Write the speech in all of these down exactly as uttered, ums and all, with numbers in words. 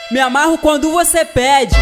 Me amarro quando você pede.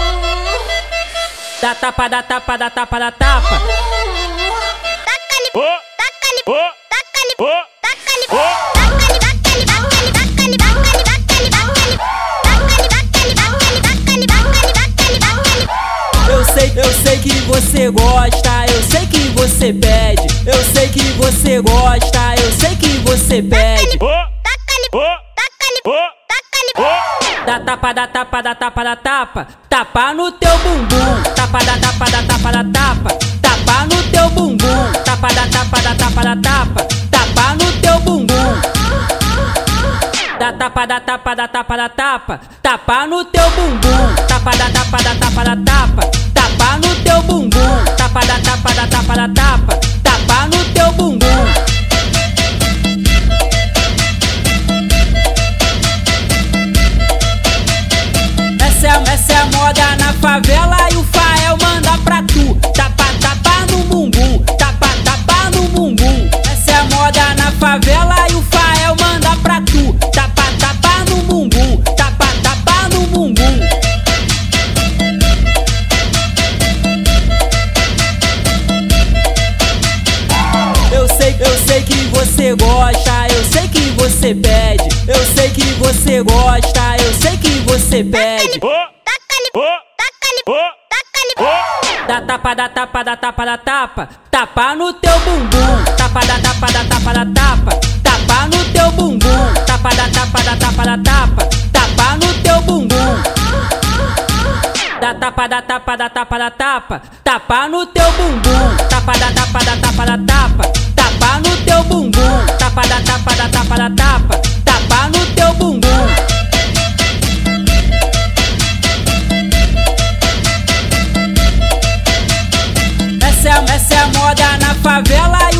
Dá tapa, dá tapa, dá tapa, dá tapa. Taca-lhe, taca-lhe, taca-lhe, taca-lhe, taca-lhe, taca-lhe, taca-lhe, taca-lhe, taca-lhe, taca-lhe, taca-lhe, taca-lhe, taca-lhe, taca-lhe. Eu sei, eu sei que você gosta, eu sei que você pede. Eu sei que você gosta, eu sei que você pede. Taca-lhe, taca-lhe, taca-lhe. Dá tapa, dá tapa, dá tapa, dá tapa. Tapa no teu bumbum. Tapa, dá tapa, dá tapa, dá tapa. Tapa no teu bumbum. Tapa, dá tapa, dá tapa, dá tapa. Tapa no teu bumbum. Dá tapa, dá tapa, dá tapa, dá tapa. Tapa no teu bumbum. Tapa, dá tapa, dá tapa, dá tapa. Tapa no teu bumbum. Tapa, dá tapa, dá tapa, dá tapa. Tapa no teu bumbum. Essa é a moda na favela e o Fael manda pra tu. Tapa, tapa no bumbum, tapa, tapa no bumbum. Essa é a moda na favela e o Fael manda pra tu. Tapa, tapa no bumbum, tapa, tapa no bumbum. Eu sei, eu sei que você gosta, eu sei que você pede. Eu sei que você gosta, eu sei que você pede. Dá tapa, dá tapa, dá tapa, dá tapa. Tapa no teu bumbum. Tapa, dá tapa, dá tapa, dá tapa. Tapa no teu bumbum. Tapa, dá tapa, dá tapa, dá tapa. Tapa no teu bumbum. Dá tapa, dá tapa, dá tapa, dá tapa. Tapa no teu bumbum. Tapa, dá tapa, dá tapa, dá tapa. Tapa no teu bumbum. Tapa, dá tapa, dá tapa, dá tapa. Tapa no teu bumbum. Essa é a moda na favela